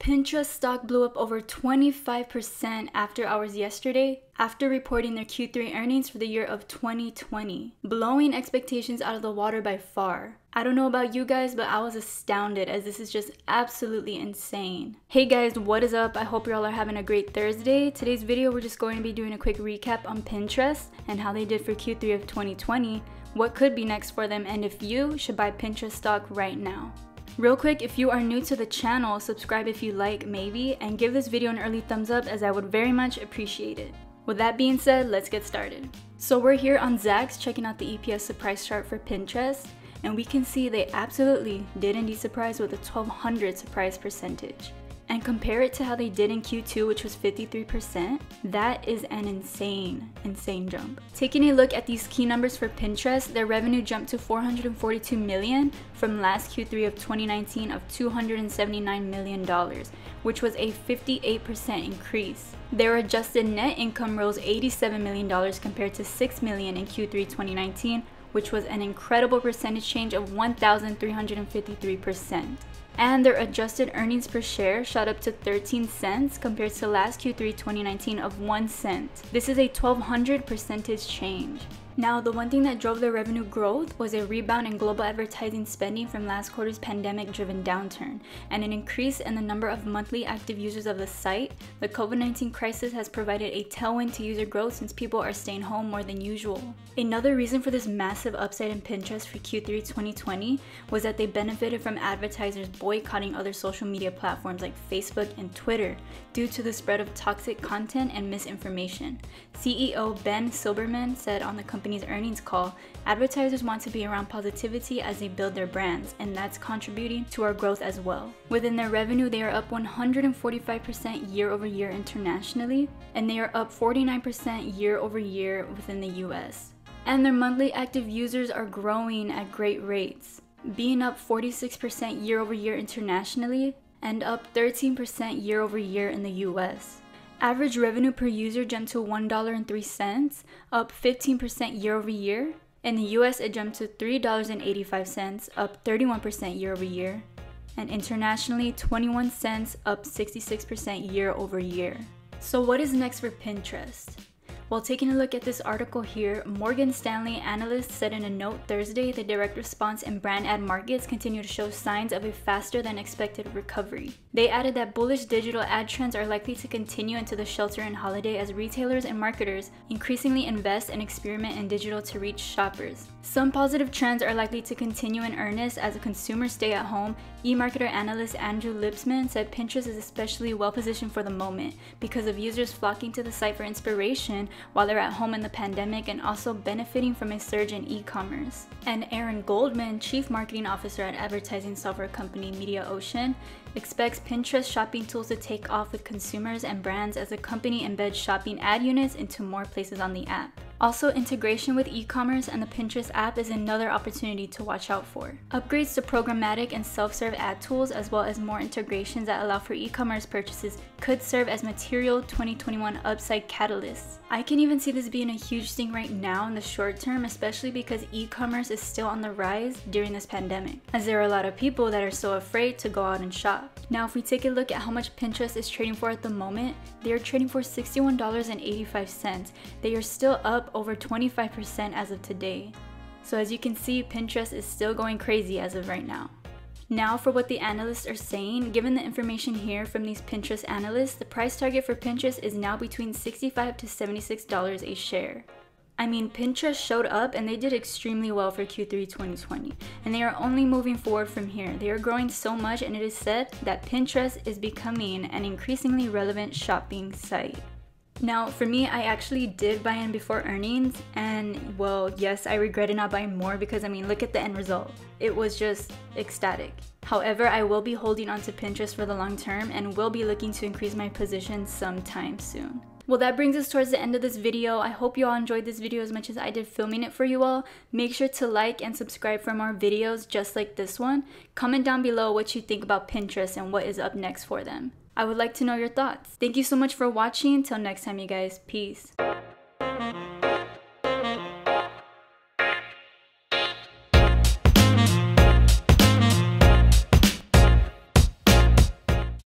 Pinterest stock blew up over 25% after hours yesterday after reporting their Q3 earnings for the year of 2020, blowing expectations out of the water by far. I don't know about you guys, but I was astounded as this is just absolutely insane. Hey guys, what is up? I hope y'all are having a great Thursday. Today's video, we're just going to be doing a quick recap on Pinterest and how they did for Q3 of 2020, what could be next for them, and if you should buy Pinterest stock right now. Real quick, if you are new to the channel, subscribe if you like, maybe, and give this video an early thumbs up as I would very much appreciate it. With that being said, let's get started. So we're here on Zacks checking out the EPS surprise chart for Pinterest, and we can see they absolutely did indeed surprise with a 1200 surprise percentage. And compare it to how they did in Q2, which was 53%, that is an insane jump. Taking a look at these key numbers for Pinterest, their revenue jumped to $442 million from last Q3 of 2019 of $279 million, which was a 58% increase. Their adjusted net income rose $87 million compared to $6 million in Q3 2019, which was an incredible percentage change of 1,353%. And their adjusted earnings per share shot up to 13 cents compared to last Q3 2019 of 1 cent. This is a 1200% change. Now, the one thing that drove their revenue growth was a rebound in global advertising spending from last quarter's pandemic-driven downturn, and an increase in the number of monthly active users of the site. The COVID-19 crisis has provided a tailwind to user growth since people are staying home more than usual. Another reason for this massive upside in Pinterest for Q3 2020 was that they benefited from advertisers boycotting other social media platforms like Facebook and Twitter due to the spread of toxic content and misinformation. CEO Ben Silbermann said on the company's earnings call, advertisers want to be around positivity as they build their brands, and that's contributing to our growth as well. Within their revenue, they are up 145% year over year internationally, and they are up 49% year over year within the US. And their monthly active users are growing at great rates, being up 46% year over year internationally and up 13% year over year in the US. Average revenue per user jumped to $1.03, up 15% year over year. In the US, it jumped to $3.85, up 31% year over year. And internationally, 21 cents, up 66% year over year. So what is next for Pinterest? While taking a look at this article here, Morgan Stanley analysts said in a note Thursday that direct response and brand ad markets continue to show signs of a faster than expected recovery. They added that bullish digital ad trends are likely to continue into the shelter and holiday as retailers and marketers increasingly invest and experiment in digital to reach shoppers. Some positive trends are likely to continue in earnest as consumers stay at home. eMarketer analyst Andrew Lipsman said Pinterest is especially well positioned for the moment because of users flocking to the site for inspiration while they're at home in the pandemic, and also benefiting from a surge in e-commerce. And Aaron Goldman, Chief Marketing Officer at advertising software company MediaOcean, expects Pinterest shopping tools to take off with consumers and brands as the company embeds shopping ad units into more places on the app. Also, integration with e-commerce and the Pinterest app is another opportunity to watch out for. Upgrades to programmatic and self-serve ad tools, as well as more integrations that allow for e-commerce purchases, could serve as material 2021 upside catalysts. I can even see this being a huge thing right now in the short term, especially because e-commerce is still on the rise during this pandemic, as there are a lot of people that are so afraid to go out and shop. Now, if we take a look at how much Pinterest is trading for at the moment, they are trading for $61.85. They are still up over 25% as of today. So as you can see, Pinterest is still going crazy as of right now. Now for what the analysts are saying, given the information here from these Pinterest analysts, the price target for Pinterest is now between $65 to $76 a share. I mean, Pinterest showed up and they did extremely well for Q3 2020, and they are only moving forward from here. They are growing so much, and it is said that Pinterest is becoming an increasingly relevant shopping site. Now, for me, I actually did buy in before earnings, and well, yes, I regretted not buying more because I mean, look at the end result. It was just ecstatic. However, I will be holding on to Pinterest for the long term and will be looking to increase my position sometime soon. Well, that brings us towards the end of this video. I hope you all enjoyed this video as much as I did filming it for you all. Make sure to like and subscribe for more videos just like this one. Comment down below what you think about Pinterest and what is up next for them. I would like to know your thoughts. Thank you so much for watching. Till next time, you guys. Peace.